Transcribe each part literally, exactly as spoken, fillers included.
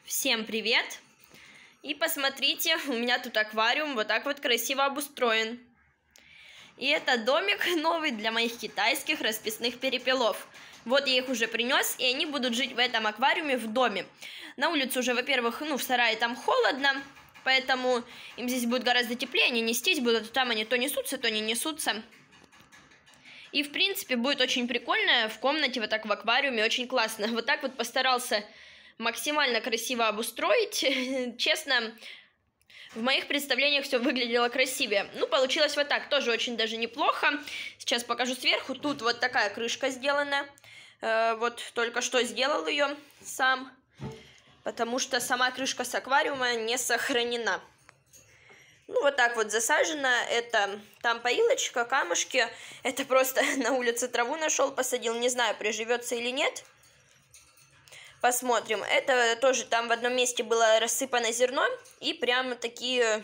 Всем привет! И посмотрите, у меня тут аквариум вот так вот красиво обустроен. И это домик новый для моих китайских расписных перепелов. Вот я их уже принес, и они будут жить в этом аквариуме в доме. На улице уже, во-первых, ну в сарае там холодно, поэтому им здесь будет гораздо теплее, они нестись будут, там они то несутся, то не несутся. И в принципе будет очень прикольно в комнате, вот так в аквариуме, очень классно. Вот так вот постарался максимально красиво обустроить. Честно, в моих представлениях все выглядело красивее. Ну, получилось вот так, тоже очень даже неплохо. Сейчас покажу сверху. Тут вот такая крышка сделана. Э, вот только что сделал ее сам, потому что сама крышка с аквариума не сохранена. Ну, вот так вот засажено. Это там поилочка, камушки. Это просто на улице траву нашел, посадил. Не знаю, приживется или нет. Посмотрим. Это тоже там в одном месте было рассыпано зерно. И прямо такие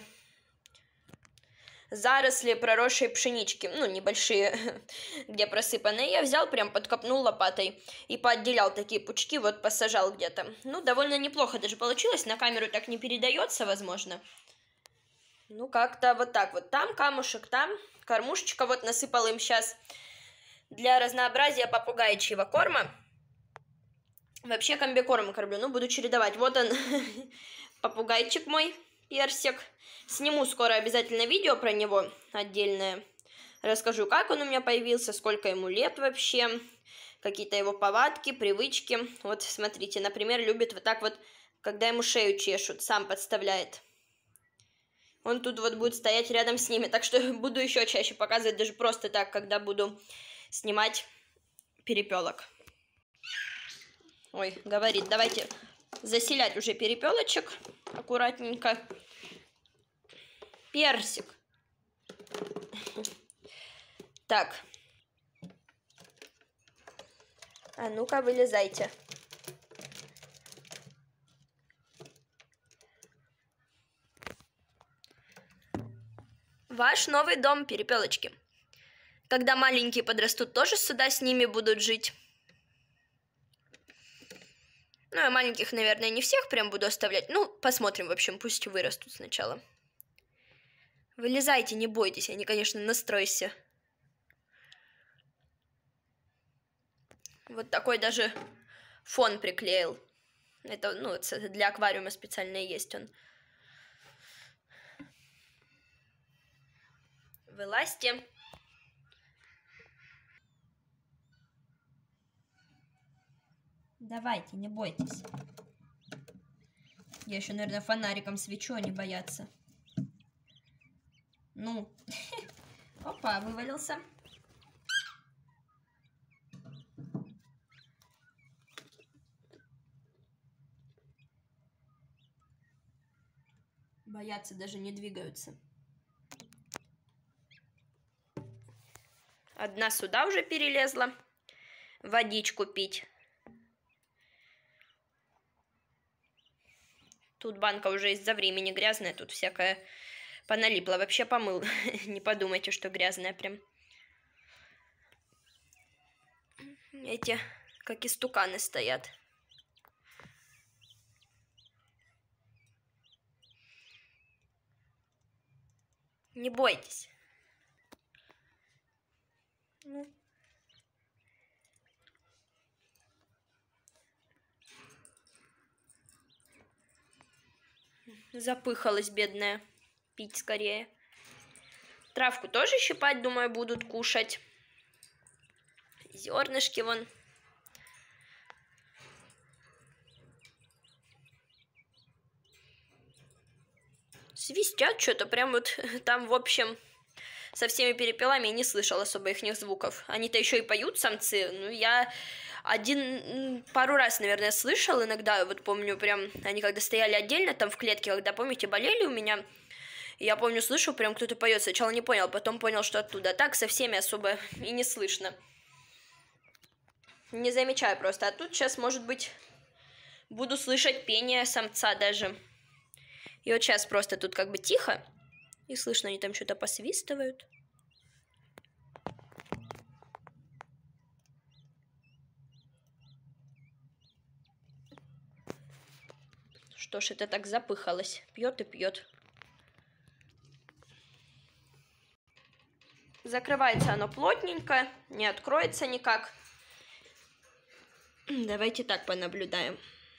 заросли проросшей пшенички. Ну, небольшие, где просыпаны. Я взял, прям подкопнул лопатой. И поотделял такие пучки, вот посажал где-то. Ну, довольно неплохо даже получилось. На камеру так не передается, возможно. Ну, как-то вот так вот. Там камушек, там кормушечка. Вот насыпал им сейчас для разнообразия попугайчьего корма. Вообще комбикорм кормлю, ну, буду чередовать. Вот он, попугайчик мой, персик. Сниму скоро обязательно видео про него отдельное. Расскажу, как он у меня появился, сколько ему лет вообще, какие-то его повадки, привычки. Вот, смотрите, например, любит вот так вот, когда ему шею чешут, сам подставляет. Он тут вот будет стоять рядом с ними, так что буду еще чаще показывать, даже просто так, когда буду снимать перепелок. Ой, говорит, давайте заселять уже перепелочек аккуратненько. Персик. Так. А ну-ка, вылезайте. Ваш новый дом, перепелочки. Когда маленькие подрастут, тоже сюда с ними будут жить. Ну, я маленьких, наверное, не всех прям буду оставлять. Ну, посмотрим, в общем, пусть вырастут сначала. Вылезайте, не бойтесь, они, конечно, настройся. Вот такой даже фон приклеил. Это, ну, для аквариума специально есть он. Вылазьте. Давайте, не бойтесь. Я еще, наверное, фонариком свечу, они боятся. Ну, опа, вывалился. Боятся, даже не двигаются. Одна сюда уже перелезла. Водичку пить. Тут банка уже из-за времени грязная, тут всякое поналипло. Вообще помыл. Не подумайте, что грязная прям. Эти, как истуканы, стоят. Не бойтесь. Ну. Запыхалась, бедная. Пить скорее. Травку тоже щипать, думаю, будут кушать. Зернышки вон. Свистят что-то прям вот там, в общем, со всеми перепелами я не слышал особо их звуков. Они-то еще и поют, самцы. Ну, я один, пару раз, наверное, слышал иногда. Вот помню, прям, они когда стояли отдельно там в клетке, когда, помните, болели у меня, я помню, слышу, прям кто-то поет. Сначала не понял, потом понял, что оттуда. Так со всеми особо и не слышно. Не замечаю просто. А тут сейчас, может быть, буду слышать пение самца даже. И вот сейчас просто тут как бы тихо. И слышно, они там что-то посвистывают. Что ж это так запыхалось? Пьет и пьет. Закрывается оно плотненько, не откроется никак. Давайте так понаблюдаем.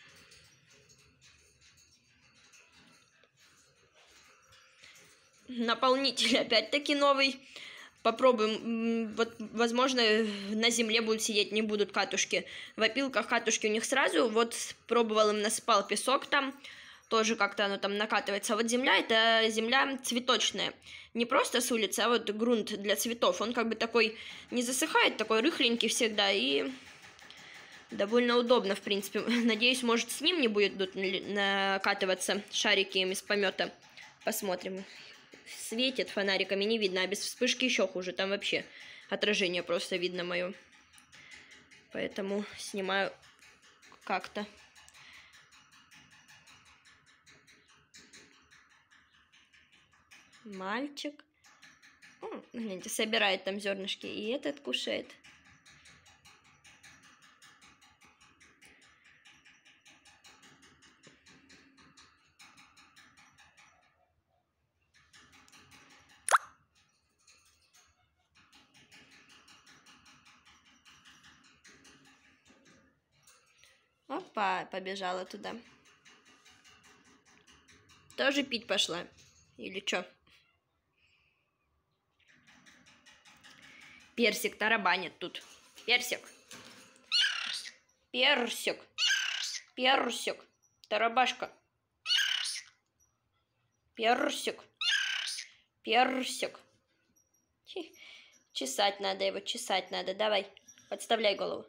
Наполнитель опять-таки новый. Попробуем. Вот, возможно, на земле будут сидеть, не будут катушки. В опилках катушки у них сразу. Вот пробовал, им насыпал песок там. Тоже как-то оно там накатывается. А вот земля, это земля цветочная. Не просто с улицы, а вот грунт для цветов. Он как бы такой не засыхает, такой рыхленький всегда. И довольно удобно, в принципе. Надеюсь, может, с ним не будет тут накатываться шарики из помета. Посмотрим. Светит фонариками, не видно, а без вспышки еще хуже. Там вообще отражение просто видно мое. Поэтому снимаю как-то. Мальчик. О, гляньте, собирает там зернышки. И этот кушает. Опа, побежала туда. Тоже пить пошла. Или что? Персик тарабанит тут. Персик. Персик. Персик. Тарабашка. Персик. Персик. Чесать надо его, чесать надо. Давай, подставляй голову.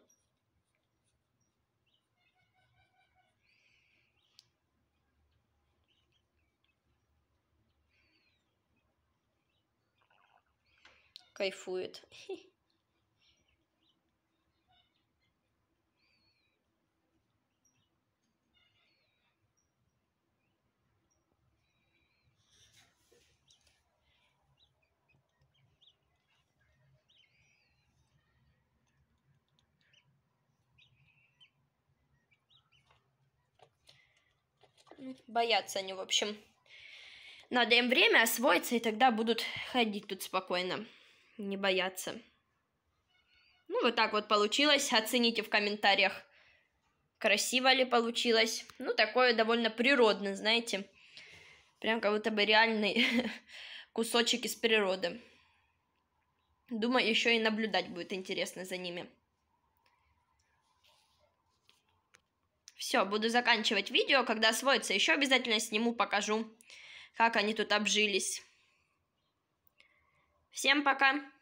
Кайфует. Боятся они, в общем. Надо им время освоиться, и тогда будут ходить тут спокойно. Не бояться. Ну, вот так вот получилось. Оцените в комментариях, красиво ли получилось. Ну, такое довольно природное, знаете. Прям как будто бы реальный кусочек из природы. Думаю, еще и наблюдать будет интересно за ними. Все, буду заканчивать видео. Когда освоится, еще обязательно сниму, покажу, как они тут обжились. Всем пока!